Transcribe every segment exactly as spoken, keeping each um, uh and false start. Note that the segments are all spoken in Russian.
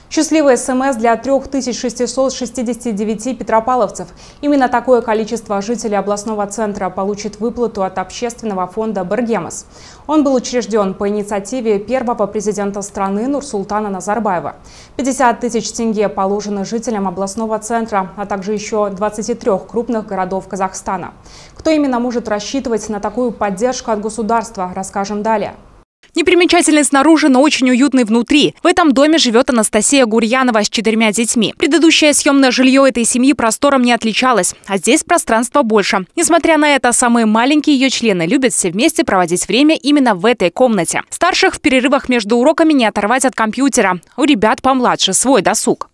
Счастливый СМС для трёх тысяч шестисот шестидесяти девяти петропавловцев. Именно такое количество жителей областного центра получит выплату от общественного фонда «Бергемас». Он был учрежден по инициативе первого президента страны Нурсултана Назарбаева. пятьдесят тысяч тенге положены жителям областного центра, а также еще двадцати трёх крупных городов Казахстана. Кто именно может рассчитывать на такую поддержку от государства, расскажем далее. Непримечательный снаружи, но очень уютный внутри. В этом доме живет Анастасия Гурьянова с четырьмя детьми. Предыдущее съемное жилье этой семьи простором не отличалось, а здесь пространства больше. Несмотря на это, самые маленькие ее члены любят все вместе проводить время именно в этой комнате. Старших в перерывах между уроками не оторвать от компьютера. У ребят помладше свой досуг.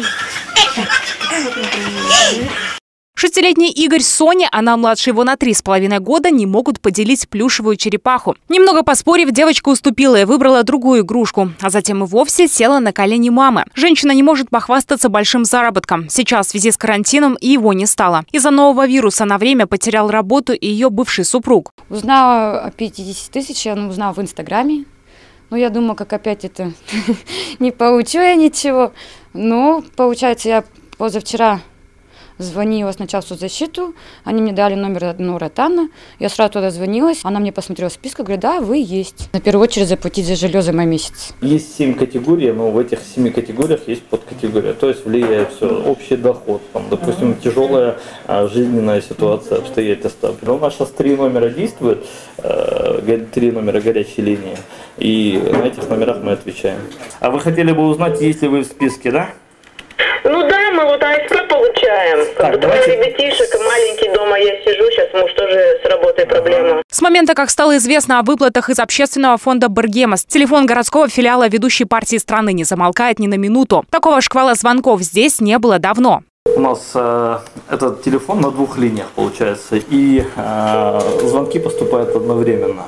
Шестилетний Игорь с Соней, она младше его на три с половиной года, не могут поделить плюшевую черепаху. Немного поспорив, девочка уступила и выбрала другую игрушку, а затем и вовсе села на колени мамы. Женщина не может похвастаться большим заработком. Сейчас в связи с карантином и его не стало. Из-за нового вируса на время потерял работу и ее бывший супруг. Узнала о пятидесяти тысячах, я узнала в Инстаграме. Ну, я думала, как опять это не получу я ничего. Но, получается, я позавчера звонила сначала в соцзащиту, они мне дали номер Нуротана, я сразу туда звонилась, она мне посмотрела список, говорит, да, вы есть. На первую очередь заплатить за жилье за мой месяц. Есть семь категорий, но в этих семи категориях есть подкатегория, то есть влияет все, общий доход, там, допустим, тяжелая а, жизненная ситуация, обстоятельства. У нас сейчас три номера действуют, э, три номера горячей линии, и на этих номерах мы отвечаем. А вы хотели бы узнать, есть ли вы в списке, да? Ну да, мы вот АСП получаем. Так, двое ребятишек, маленький дома я сижу, сейчас муж тоже с работой проблема. С момента, как стало известно о выплатах из общественного фонда «Бергемас», телефон городского филиала ведущей партии страны не замолкает ни на минуту. Такого шквала звонков здесь не было давно. У нас э, этот телефон на двух линиях получается, и э, звонки поступают одновременно.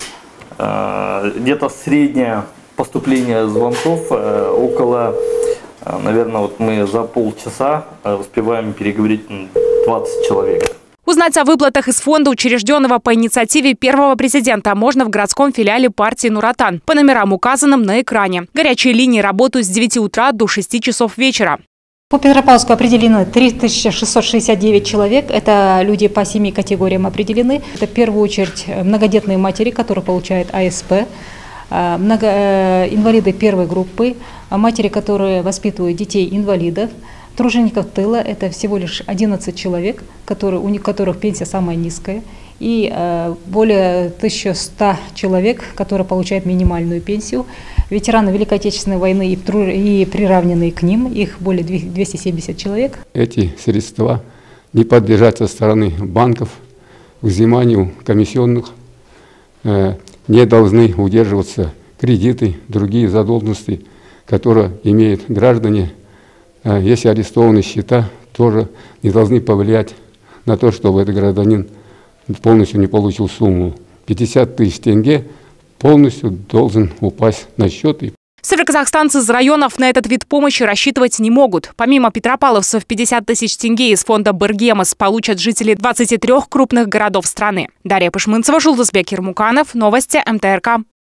Э, где-то среднее поступление звонков э, около... Наверное, вот мы за полчаса успеваем переговорить двадцать человек. Узнать о выплатах из фонда, учрежденного по инициативе первого президента, можно в городском филиале партии «Нуротан» по номерам, указанным на экране. Горячие линии работают с девяти утра до шести часов вечера. По Петропавловску определены три тысячи шестьсот шестьдесят девять человек. Это люди по семи категориям определены. Это в первую очередь многодетные матери, которые получают АСП. Много, э, инвалиды первой группы, матери, которые воспитывают детей-инвалидов, тружеников тыла, это всего лишь одиннадцать человек, которые, у которых пенсия самая низкая, и э, более тысячи ста человек, которые получают минимальную пенсию, ветераны Великой Отечественной войны и, и приравненные к ним, их более двухсот семидесяти человек. Эти средства не подлежат со стороны банков взиманию комиссионных, э, не должны удерживаться кредиты, другие задолженности, которые имеют граждане. Если арестованы счета, тоже не должны повлиять на то, чтобы этот гражданин полностью не получил сумму. пятьдесят тысяч тенге полностью должен упасть на счет. Североказахстанцы из районов на этот вид помощи рассчитывать не могут. Помимо петропавловцев, пятьдесят тысяч тенге из фонда «Бергемас» получат жители двадцати трёх крупных городов страны. Дарья Пышмынцева, Жулдызбек Ермуканов, новости МТРК.